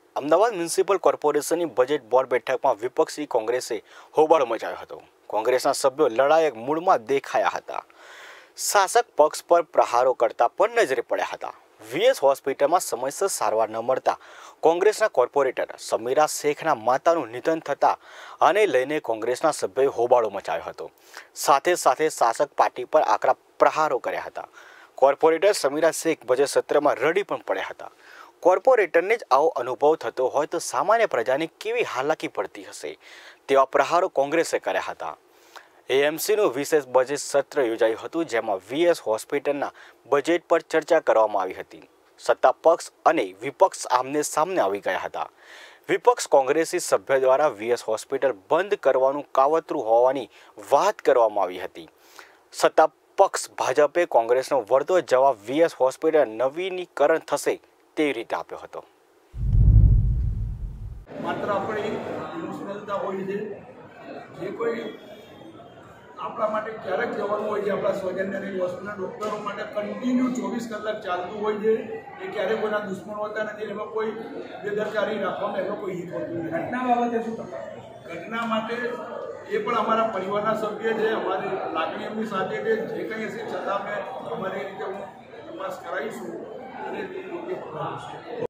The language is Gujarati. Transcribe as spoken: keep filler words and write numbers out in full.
અમદાવાદ મ્યુનિસિપલ કોર્પોરેશનની બજેટ બોર્ડ બેઠકમાં વિપક્ષી કોંગ્રેસે હોબાળો મચાવ્યો હતો। કોંગ્રેસના સભ્યો લડાયક મૂડમાં દેખાયા હતા। શાસક પક્ષ પર પ્રહારો કરતા પણ નજરે પડ્યા હતા। વીએસ હોસ્પિટલમાં સમયસર સારવાર ન મળતા કોંગ્રેસના કોર્પોરેટર સમીરા શેખના માતાનું નિધન થતા આને લઈને કોંગ્રેસના સભ્યોએ હોબાળો મચાવ્યો હતો। સાથે સાથે શાસક પાર્ટી પર આકરા પ્રહારો કર્યા હતા। કોર્પોરેટર સમીરા શેખ બજેટ સત્રમાં રડી પણ પડ્યા હતા। કોર્પોરેટરને જ આવો અનુભવ થતો હોય તો સામાન્ય પ્રજાને કેવી હાલાકી પડતી હશે તેવા પ્રહારો કોંગ્રેસે કર્યા હતા। એએમસીનું વિશેષ બજેટ સત્ર યોજાયું હતું, જેમાં વીએસ હોસ્પિટલના બજેટ પર ચર્ચા કરવામાં આવી હતી। સત્તા પક્ષ અને વિપક્ષ આમને સામને આવી ગયા હતા। વિપક્ષ કોંગ્રેસી સભ્ય દ્વારા વીએસ હોસ્પિટલ બંધ કરવાનું કાવતરું હોવાની વાત કરવામાં આવી હતી। સત્તા પક્ષ ભાજપે કોંગ્રેસનો વળતો જવાબ વીએસ હોસ્પિટલ નવીનીકરણ થશે તેવી રીતે આપ્યો હતો। માત્ર આપણી ઇમોશનલતા હોય છે, જે કોઈ આપણા માટે ક્યારેક જવાનું હોય છે, આપણા સ્વજનની હોસ્પિટલ ડૉક્ટરો માટે કન્ટિન્યુ ચોવીસ કલાક ચાલતું હોય છે। એ ક્યારેય કોઈના દુશ્મન હોતા નથી, એમાં કોઈ બેદરકારી રાખવામાં એમાં કોઈ હિત હોતું નથી। ઘટના બાબતે શું ઘટના માટે એ પણ અમારા પરિવારના સભ્ય છે, અમારી લાગણી એમની સાથે છે। જે કંઈ હશે છતાં અમે અમારી રીતે હું તપાસ કરાવીશું અને યોગ્ય